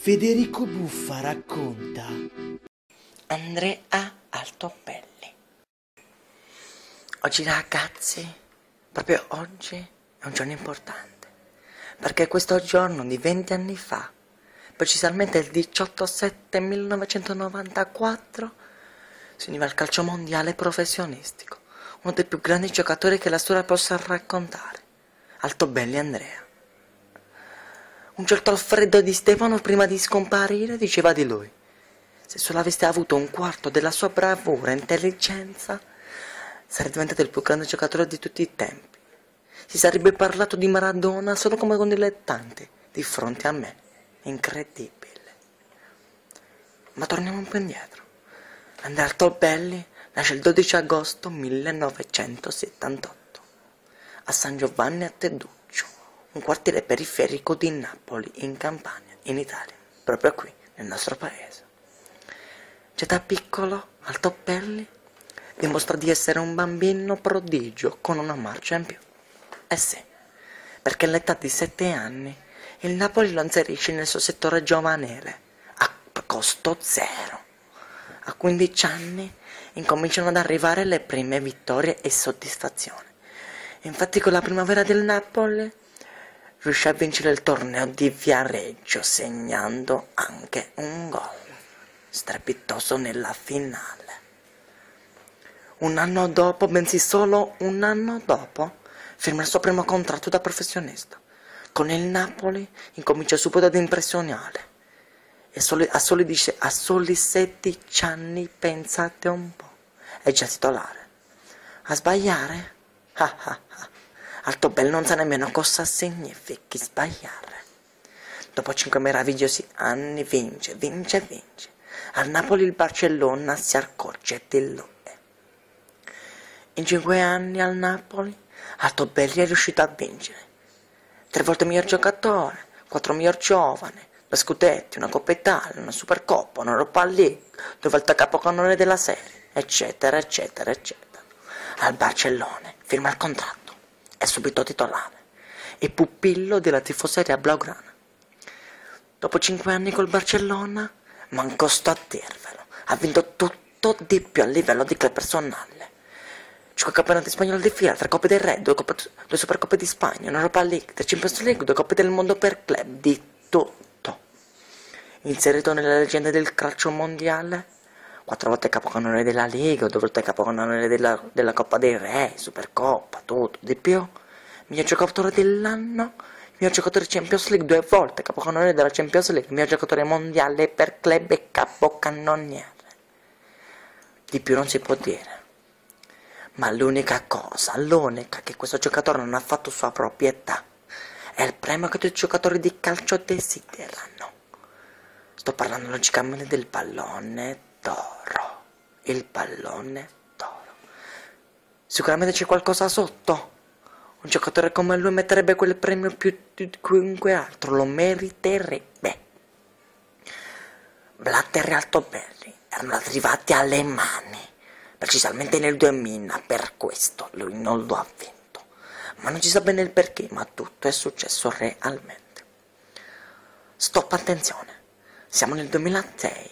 Federico Buffa racconta. Andrea Altobelli. Oggi ragazzi, proprio oggi è un giorno importante, perché questo giorno di 20 anni fa, precisamente il 18/7/1994, si univa al calcio mondiale professionistico, uno dei più grandi giocatori che la storia possa raccontare, Altobelli Andrea. Un certo Alfredo Di Stefano, prima di scomparire, diceva di lui: se solo aveste avuto un quarto della sua bravura e intelligenza, sarebbe diventato il più grande giocatore di tutti i tempi. Si sarebbe parlato di Maradona solo come un dilettante di fronte a me. Incredibile. Ma torniamo un po' indietro. Andrea Altobelli nasce il 12 agosto 1978 a San Giovanni a Teduccio, un quartiere periferico di Napoli, in Campania, in Italia, proprio qui, nel nostro paese. Già da piccolo Altobelli dimostra di essere un bambino prodigio con una marcia in più. Eh sì, perché all'età di 7 anni il Napoli lo inserisce nel suo settore giovanile a costo zero. A 15 anni incominciano ad arrivare le prime vittorie e soddisfazioni. Infatti con la primavera del Napoli riuscì a vincere il torneo di Viareggio, segnando anche un gol strepitoso nella finale. Un anno dopo, bensì solo un anno dopo, firma il suo primo contratto da professionista. Con il Napoli incomincia subito ad impressionare. E a soli 16 anni, pensate un po', è già titolare. A sbagliare? Ah ah ah. Altobelli non sa nemmeno cosa significhi sbagliare. Dopo 5 meravigliosi anni vince. Al Napoli il Barcellona si accorge di lui. In 5 anni al Napoli Altobelli è riuscito a vincere 3 volte miglior giocatore, 4 miglior giovane, 2 scudetti, una Coppa Italia, una Supercoppa, un'Europa League, 2 volte capocannoniere della serie, eccetera eccetera eccetera. Al Barcellona firma il contratto, è subito titolare e pupillo della tifoseria blaugrana. Dopo 5 anni col Barcellona, manco sto a dirvelo, ha vinto tutto di più a livello di club personale. 5 campionati spagnoli di fila, 3 Coppe del Re, 2 Supercoppe di Spagna, un'Europa League, 3 Champions League, 2 Coppe del Mondo per club, di tutto. Inserito nelle leggende del calcio mondiale, 4 volte capocannoniere della Liga, 2 volte capocannoniere della Coppa dei Re, Supercoppa, tutto, di più. Miglior giocatore dell'anno, miglior giocatore Champions League, 2 volte capocannoniere della Champions League, miglior giocatore mondiale per club e capocannoniere. Di più non si può dire. Ma l'unica che questo giocatore non ha fatto sua proprietà è il premio che tutti i giocatori di calcio desiderano. Sto parlando logicamente del pallone d'oro. Il pallone d'oro. Sicuramente c'è qualcosa sotto. Un giocatore come lui metterebbe quel premio più di chiunque altro, lo meriterebbe. Blatter e Altobelli erano arrivati alle mani, precisamente nel 2000, per questo lui non lo ha vinto. Ma non si sa bene il perché, ma tutto è successo realmente. Stop, attenzione, siamo nel 2006,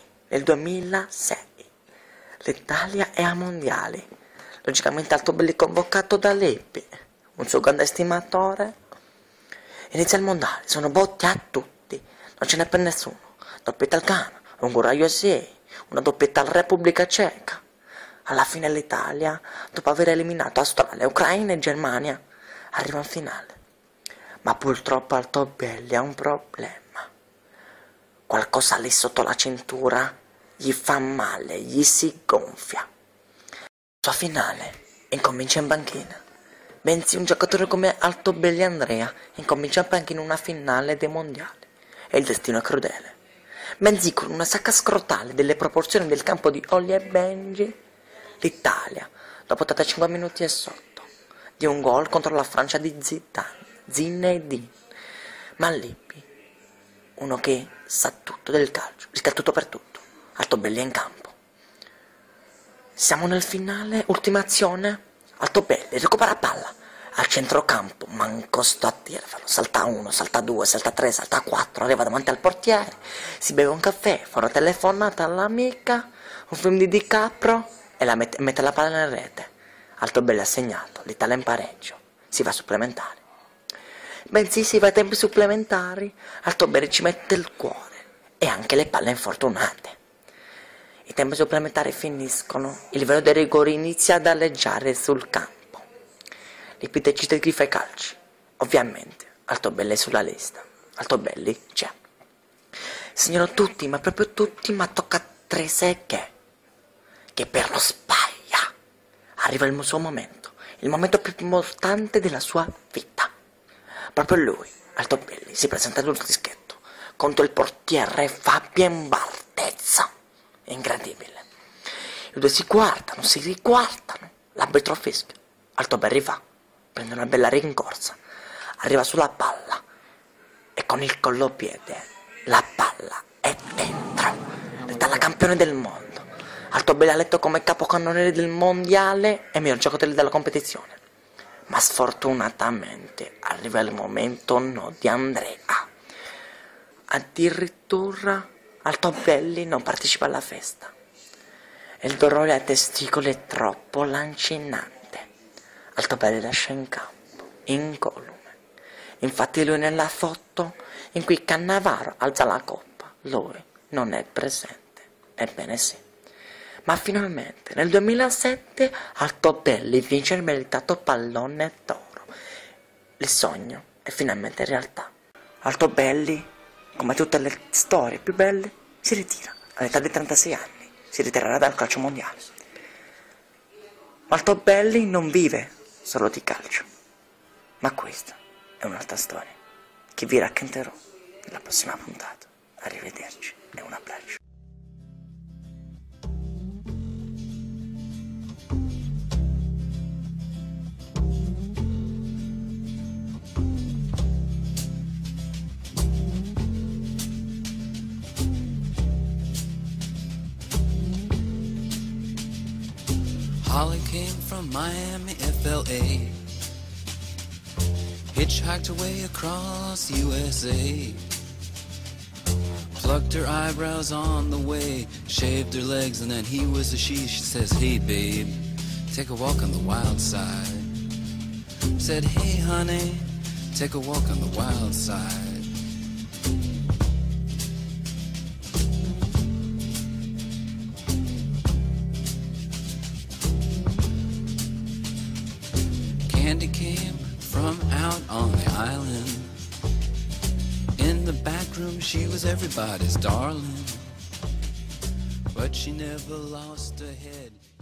l'Italia è a mondiali, logicamente Altobelli convocato da Leppi, un suo grande estimatore. Inizia il mondiale, sono botti a tutti, non ce n'è per nessuno. Doppietta al Ghana, un gol USA, una doppietta alla Repubblica Ceca. Alla fine l'Italia, dopo aver eliminato Australia, Ucraina e Germania, arriva in finale. Ma purtroppo Altobelli ha un problema. Qualcosa lì sotto la cintura gli fa male, gli si gonfia. La sua finale incomincia in banchina. Bensì un giocatore come Altobelli Andrea incomincia anche in una finale dei mondiali. E il destino è crudele. Bensì con una sacca scrotale delle proporzioni del campo di Olli e Benji, l'Italia, dopo 85 minuti è sotto di un gol contro la Francia di Zinedine. Ma Lippi, uno che sa tutto del calcio, rischia tutto per tutto. Altobelli è in campo. Siamo nel finale, ultima azione. Altobelli recupera palla, Al centrocampo, manco sto a dirvelo, salta 1, salta 2, salta 3, salta 4, arriva davanti al portiere, si beve un caffè, fa una telefonata all'amica, un film di DiCaprio e mette la palla in rete. Altobelli ha segnato, l'Italia in pareggio, si va a supplementari. Bensì si va ai tempi supplementari, Altobelli ci mette il cuore e anche le palle infortunate. I tempi supplementari finiscono, il livello dei rigori inizia ad alleggiare sul campo. L'ipitecista griffa i calci. Ovviamente, Altobelli è sulla lista. Altobelli c'è. Segnano tutti, ma proprio tutti, ma tocca a Trezeguet, che per lo spaglia. Arriva il suo momento, il momento più importante della sua vita. Proprio lui, Altobelli, si presenta sul dischetto contro il portiere Fabien Barthez. Incredibile. I due si guardano, si riguardano. L'arbitro fischia. Altobelli va. Prende una bella rincorsa, arriva sulla palla e con il collopiede la palla è dentro. Dalla campione del mondo. Altobelli ha letto come capocannoniere del mondiale e miglior giocatore della competizione. Ma sfortunatamente arriva il momento no di Andrea. Addirittura Altobelli non partecipa alla festa. Il dolore ai testicoli è troppo lancinante. Altobelli lascia in campo, incolume. Infatti lui nella foto in cui Cannavaro alza la coppa, lui non è presente. Ebbene sì. Ma finalmente nel 2007 Altobelli vince il meritato pallone d'oro. Il sogno è finalmente realtà. Altobelli, come tutte le storie più belle, si ritira all'età di 36 anni. Si ritirerà dal calcio mondiale. Altobelli non vive solo di calcio, ma questa è un'altra storia che vi racconterò nella prossima puntata. Arrivederci e un abbraccio. Holly came from Miami, FLA, hitchhiked away across USA, plucked her eyebrows on the way, shaved her legs, and then he was a she. She says, hey babe, take a walk on the wild side. Said, hey honey, take a walk on the wild side. Candy came from out on the island. In the back room she was everybody's darling, but she never lost her head.